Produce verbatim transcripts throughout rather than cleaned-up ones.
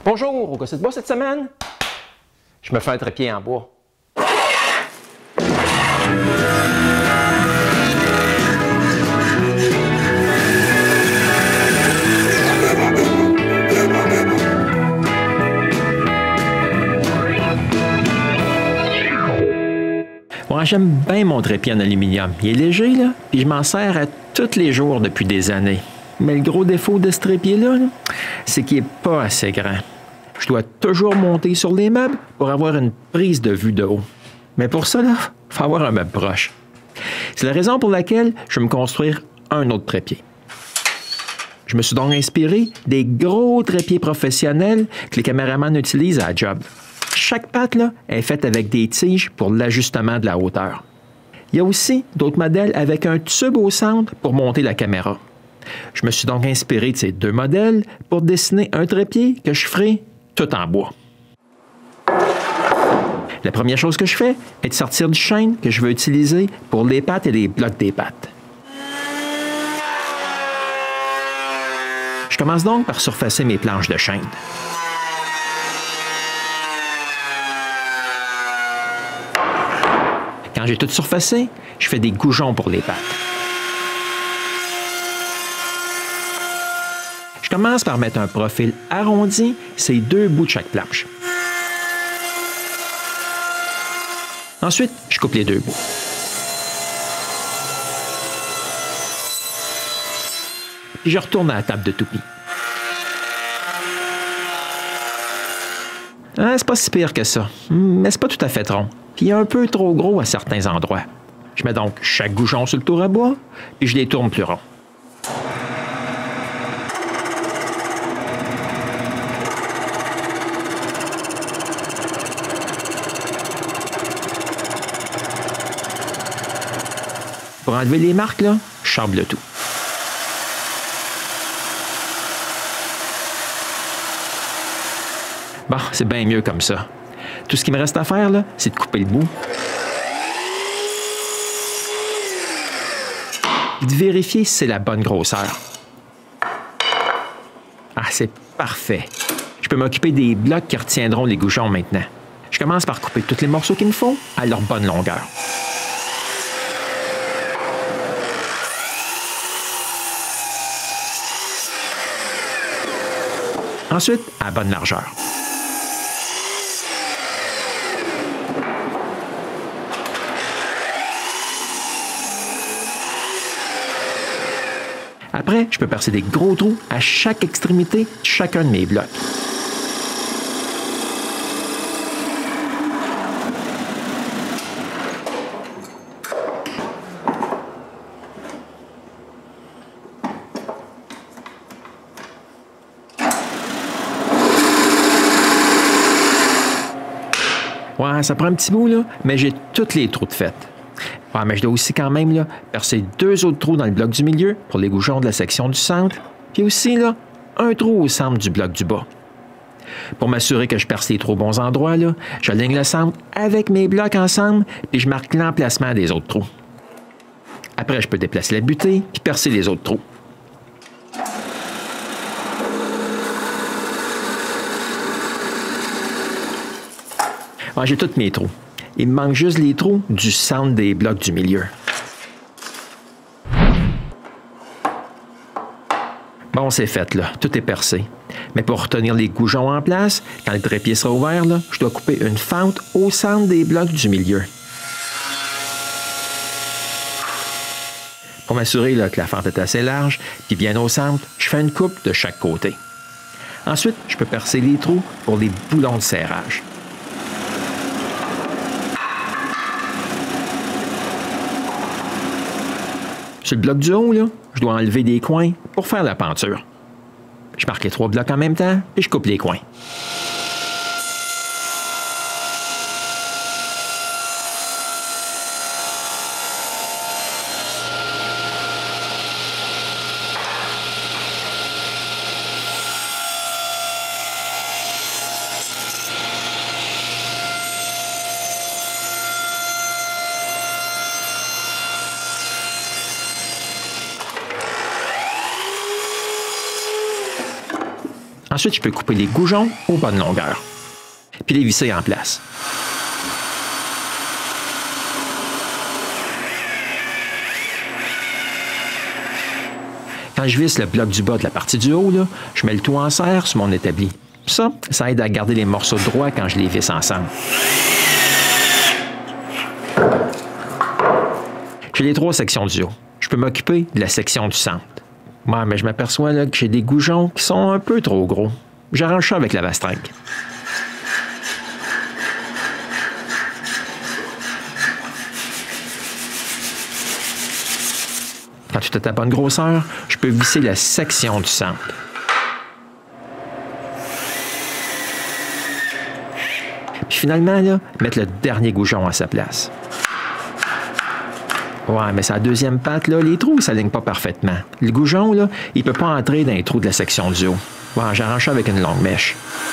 Bonjour, au Gosset de bois cette semaine, je me fais un trépied en bois. Ouais, j'aime bien mon trépied en aluminium. Il est léger, là, puis je m'en sers à tous les jours depuis des années. Mais le gros défaut de ce trépied-là, là, c'est qu'il n'est pas assez grand. Je dois toujours monter sur les meubles pour avoir une prise de vue de haut. Mais pour ça, il faut avoir un meuble proche. C'est la raison pour laquelle je vais me construire un autre trépied. Je me suis donc inspiré des gros trépieds professionnels que les caméramans utilisent à la job. Chaque patte là, est faite avec des tiges pour l'ajustement de la hauteur. Il y a aussi d'autres modèles avec un tube au centre pour monter la caméra. Je me suis donc inspiré de ces deux modèles pour dessiner un trépied que je ferai tout en bois. La première chose que je fais est de sortir du chêne que je veux utiliser pour les pattes et les blocs des pattes. Je commence donc par surfacer mes planches de chêne. Quand j'ai tout surfacé, je fais des goujons pour les pattes. Je commence par mettre un profil arrondi, ces deux bouts de chaque planche. Ensuite, je coupe les deux bouts. Puis je retourne à la table de toupie. Ah, c'est pas si pire que ça, mais c'est pas tout à fait rond. Puis un peu trop gros à certains endroits. Je mets donc chaque goujon sur le tour à bois, puis je les tourne plus rond. Pour enlever les marques, là, je chambre le tout. Bon, c'est bien mieux comme ça. Tout ce qui me reste à faire, là, c'est de couper le bout. Et de vérifier si c'est la bonne grosseur. Ah, c'est parfait. Je peux m'occuper des blocs qui retiendront les goujons maintenant. Je commence par couper tous les morceaux qu'il me faut à leur bonne longueur. Ensuite, à bonne largeur. Après, je peux percer des gros trous à chaque extrémité de chacun de mes blocs. Ouais, ça prend un petit bout, là, mais j'ai tous les trous de fait. Ouais, mais je dois aussi quand même là, percer deux autres trous dans le bloc du milieu pour les goujons de la section du centre, puis aussi là, un trou au centre du bloc du bas. Pour m'assurer que je perce les trous aux bons endroits, là, j'aligne le centre avec mes blocs ensemble, puis je marque l'emplacement des autres trous. Après, je peux déplacer la butée, puis percer les autres trous. Ouais, j'ai tous mes trous. Il me manque juste les trous du centre des blocs du milieu. Bon, c'est fait, là. Tout est percé. Mais pour retenir les goujons en place, quand le trépied sera ouvert, là, je dois couper une fente au centre des blocs du milieu. Pour m'assurer là, que la fente est assez large, puis bien au centre, je fais une coupe de chaque côté. Ensuite, je peux percer les trous pour les boulons de serrage. Sur le bloc du haut, là, je dois enlever des coins pour faire la penture. Je marque les trois blocs en même temps et je coupe les coins. Ensuite, je peux couper les goujons aux bonnes longueurs, puis les visser en place. Quand je visse le bloc du bas de la partie du haut, là, je mets le tout en serre sur mon établi. Ça, ça aide à garder les morceaux droits quand je les visse ensemble. J'ai les trois sections du haut. Je peux m'occuper de la section du centre. Ouais, mais je m'aperçois là, que j'ai des goujons qui sont un peu trop gros. J'arrange ça avec la vastringue. Quand tout est à bonne grosseur, je peux visser la section du centre. Puis finalement, là, mettre le dernier goujon à sa place. Ouais, mais sa deuxième patte, là, les trous ne s'alignent pas parfaitement. Le goujon, là, il ne peut pas entrer dans les trous de la section du haut. Ouais, j'arrange ça avec une longue mèche.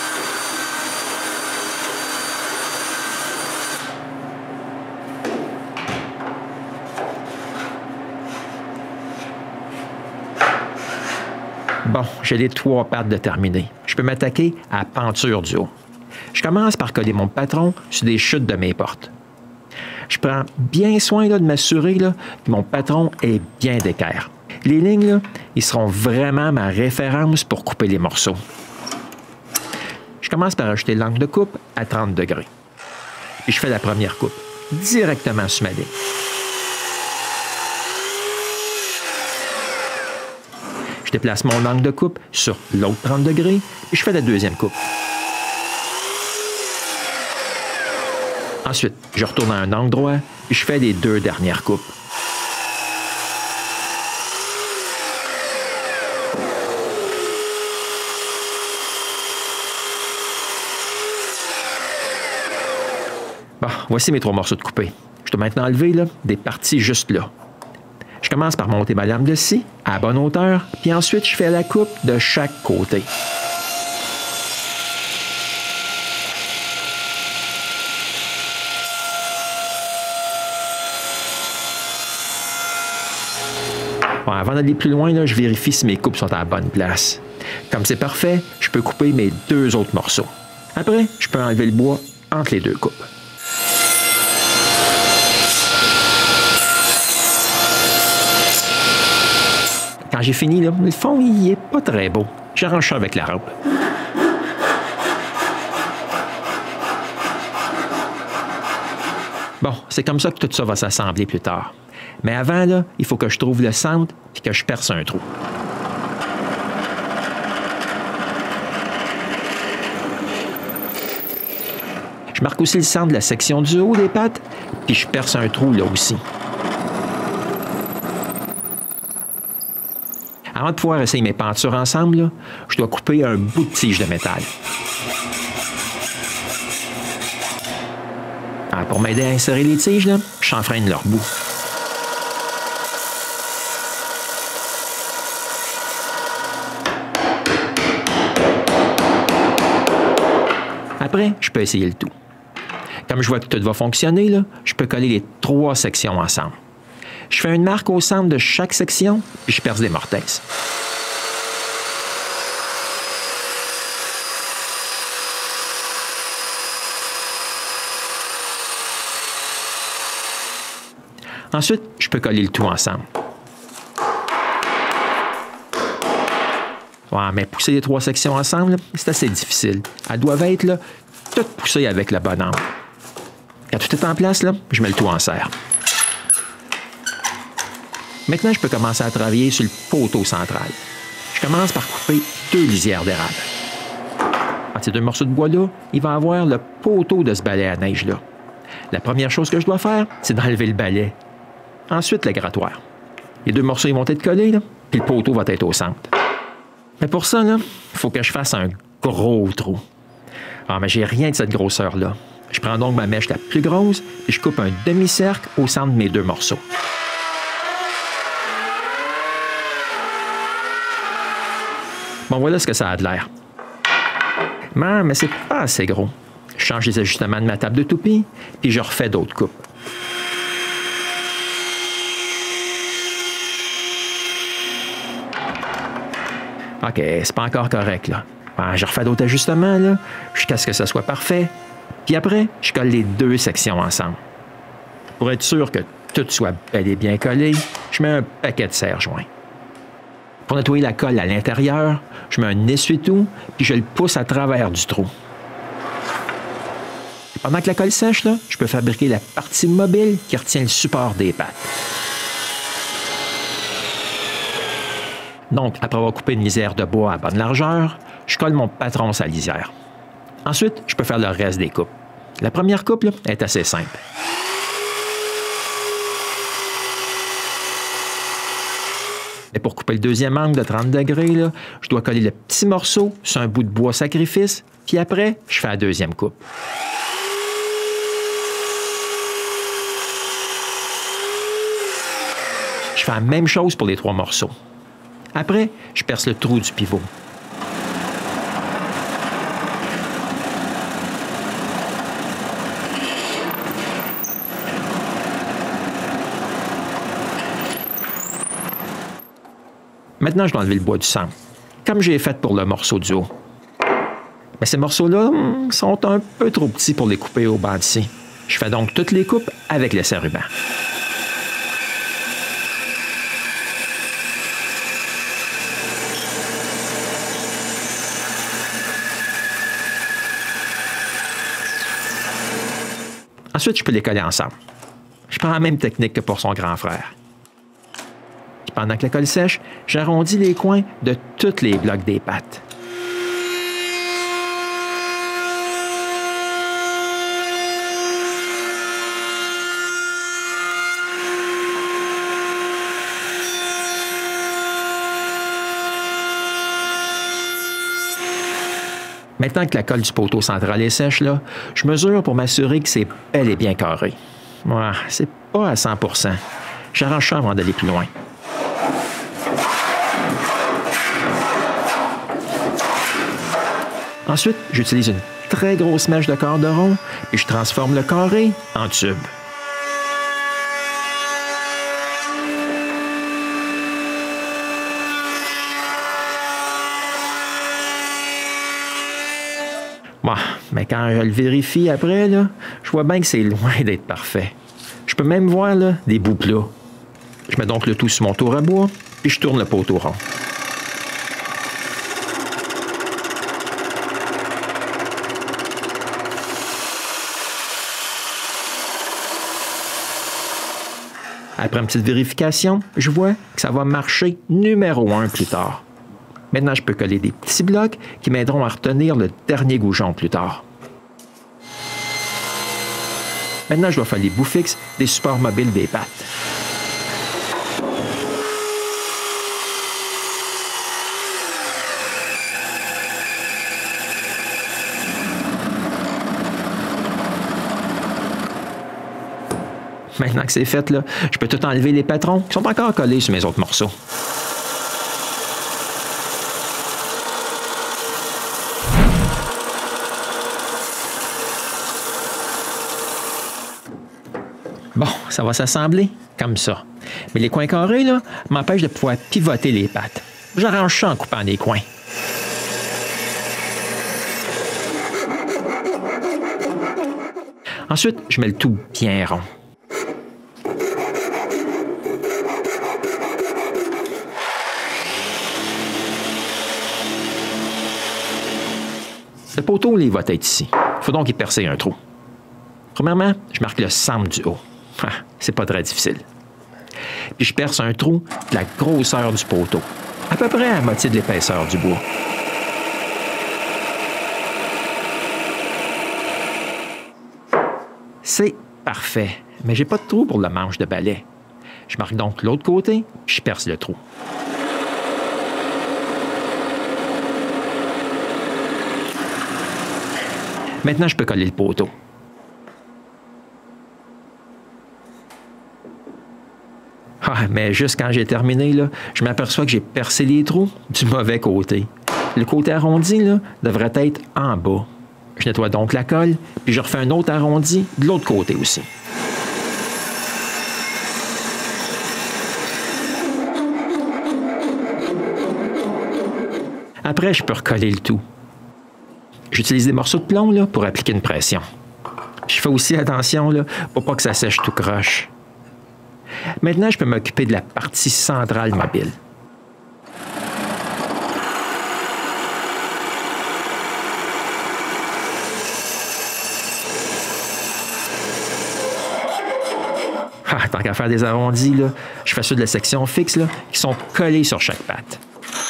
Bon, j'ai les trois pattes de terminer. Je peux m'attaquer à la penture du haut. Je commence par coller mon patron sur des chutes de mes portes. Je prends bien soin là, de m'assurer là, que mon patron est bien d'équerre. Les lignes, là, ils seront vraiment ma référence pour couper les morceaux. Je commence par ajouter l'angle de coupe à trente degrés. Puis je fais la première coupe directement sur ma ligne. Je déplace mon angle de coupe sur l'autre trente degrés et je fais la deuxième coupe. Ensuite, je retourne à un angle droit et je fais les deux dernières coupes. Bon, voici mes trois morceaux de coupé. Je dois maintenant enlever là, des parties juste là. Je commence par monter ma lame de scie à bonne hauteur, puis ensuite je fais la coupe de chaque côté. Bon, avant d'aller plus loin, là, je vérifie si mes coupes sont à la bonne place. Comme c'est parfait, je peux couper mes deux autres morceaux. Après, je peux enlever le bois entre les deux coupes. Quand j'ai fini, là, le fond, il n'est pas très beau. J'arrange ça avec la rampe. Bon, c'est comme ça que tout ça va s'assembler plus tard. Mais avant, là, il faut que je trouve le centre et que je perce un trou. Je marque aussi le centre de la section du haut des pattes, puis je perce un trou là aussi. Avant de pouvoir essayer mes pentures ensemble, là, je dois couper un bout de tige de métal. Alors, pour m'aider à insérer les tiges, là, je chanfreine leur bout. Après, je peux essayer le tout. Comme je vois que tout va fonctionner, là, je peux coller les trois sections ensemble. Je fais une marque au centre de chaque section, puis je perce des mortaises. Ensuite, je peux coller le tout ensemble. Ouais, mais pousser les trois sections ensemble, c'est assez difficile. Elles doivent être là, toutes poussées avec le bon angle. Quand tout est en place, là, je mets le tout en serre. Maintenant, je peux commencer à travailler sur le poteau central. Je commence par couper deux lisières d'érable. Entre ces deux morceaux de bois-là, il va y avoir le poteau de ce balai à neige-là. La première chose que je dois faire, c'est d'enlever le balai. Ensuite, le grattoir. Les deux morceaux ils vont être collés, là, puis le poteau va être au centre. Mais pour ça, il faut que je fasse un gros trou. Ah, mais j'ai rien de cette grosseur-là. Je prends donc ma mèche la plus grosse et je coupe un demi-cercle au centre de mes deux morceaux. Bon, voilà ce que ça a de l'air. Mais, mais c'est pas assez gros. Je change les ajustements de ma table de toupie, puis je refais d'autres coupes. OK, c'est pas encore correct, là. Ben, je refais d'autres ajustements là, jusqu'à ce que ça soit parfait. Puis après, je colle les deux sections ensemble. Pour être sûr que tout soit bel et bien collé, je mets un paquet de serre-joints. Pour nettoyer la colle à l'intérieur, je mets un essuie-tout puis je le pousse à travers du trou. Pendant que la colle sèche, là, je peux fabriquer la partie mobile qui retient le support des pattes. Donc, après avoir coupé une lisière de bois à bonne largeur, je colle mon patron sa lisière. Ensuite, je peux faire le reste des coupes. La première coupe là, est assez simple. Et pour couper le deuxième angle de trente degrés, là, je dois coller le petit morceau sur un bout de bois sacrifice, puis après, je fais la deuxième coupe. Je fais la même chose pour les trois morceaux. Après, je perce le trou du pivot. Maintenant, je dois enlever le bois du centre, comme j'ai fait pour le morceau du haut. Mais ces morceaux-là sont un peu trop petits pour les couper au bandit. Je fais donc toutes les coupes avec le serre-ruban. Ensuite, je peux les coller ensemble. Je prends la même technique que pour son grand frère. Puis pendant que la colle sèche, j'arrondis les coins de tous les blocs des pattes. Maintenant que la colle du poteau central est sèche, là, je mesure pour m'assurer que c'est bel et bien carré. Ouais, c'est pas à cent pour cent. J'arrange ça avant d'aller plus loin. Ensuite, j'utilise une très grosse mèche de corderon et je transforme le carré en tube. Bon, mais quand je le vérifie après, là, je vois bien que c'est loin d'être parfait. Je peux même voir là, des bouts plats. Je mets donc le tout sur mon tour à bois, puis je tourne le poteau rond. Après une petite vérification, je vois que ça va marcher numéro un plus tard. Maintenant, je peux coller des petits blocs qui m'aideront à retenir le dernier goujon plus tard. Maintenant, je dois faire les bouts fixes des supports mobiles des pattes. Maintenant que c'est fait, là, je peux tout enlever les patrons qui sont encore collés sur mes autres morceaux. Bon, ça va s'assembler comme ça. Mais les coins carrés, là, m'empêchent de pouvoir pivoter les pattes. J'arrange ça en coupant des coins. Ensuite, je mets le tout bien rond. Le poteau, il va être ici. Il faut donc y percer un trou. Premièrement, je marque le centre du haut. Ah, c'est pas très difficile. Puis je perce un trou de la grosseur du poteau, à peu près à moitié de l'épaisseur du bois. C'est parfait, mais j'ai pas de trou pour le manche de balai. Je marque donc l'autre côté, puis je perce le trou. Maintenant, je peux coller le poteau. Ah, mais juste quand j'ai terminé, là, je m'aperçois que j'ai percé les trous du mauvais côté. Le côté arrondi là, devrait être en bas. Je nettoie donc la colle, puis je refais un autre arrondi de l'autre côté aussi. Après, je peux recoller le tout. J'utilise des morceaux de plomb là, pour appliquer une pression. Je fais aussi attention là, pour pas que ça sèche tout croche. Maintenant, je peux m'occuper de la partie centrale mobile. Ah, tant qu'à faire des arrondis, là, je fais ceux de la section fixe là, qui sont collés sur chaque patte.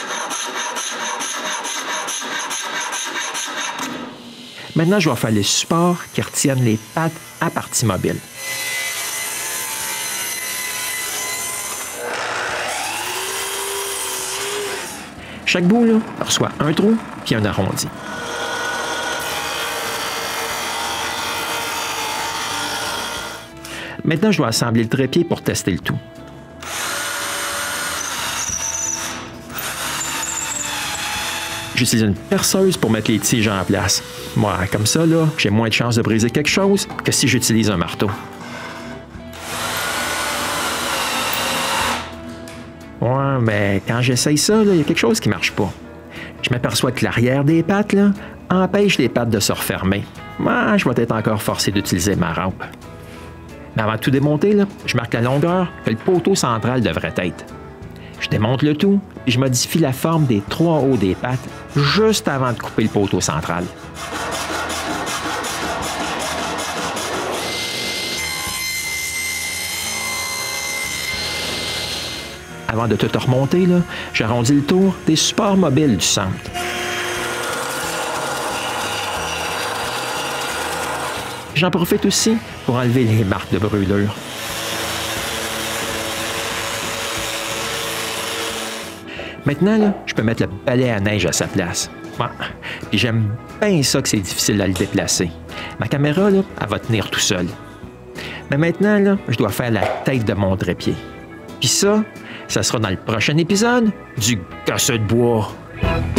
Maintenant, je vais faire les supports qui retiennent les pattes à partie mobile. Chaque bout là, reçoit un trou puis un arrondi. Maintenant, je dois assembler le trépied pour tester le tout. J'utilise une perceuse pour mettre les tiges en place. Moi, comme ça, là, j'ai moins de chances de briser quelque chose que si j'utilise un marteau. Ouais, mais quand j'essaye ça, il y a quelque chose qui ne marche pas. Je m'aperçois que l'arrière des pattes là, empêche les pattes de se refermer. Moi, je vais être encore forcé d'utiliser ma rampe. Mais avant de tout démonter, là, je marque la longueur que le poteau central devrait être. Je démonte le tout et je modifie la forme des trois hauts des pattes juste avant de couper le poteau central. Avant de tout remonter, là, j'arrondis le tour des supports mobiles du centre. J'en profite aussi pour enlever les marques de brûlure. Maintenant, là, je peux mettre le balai à neige à sa place. Ouais. Puis j'aime bien ça que c'est difficile à le déplacer. Ma caméra, là, elle va tenir tout seul. Mais maintenant, là, je dois faire la tête de mon trépied. Puis ça, ça sera dans le prochain épisode du Gosseux de bois.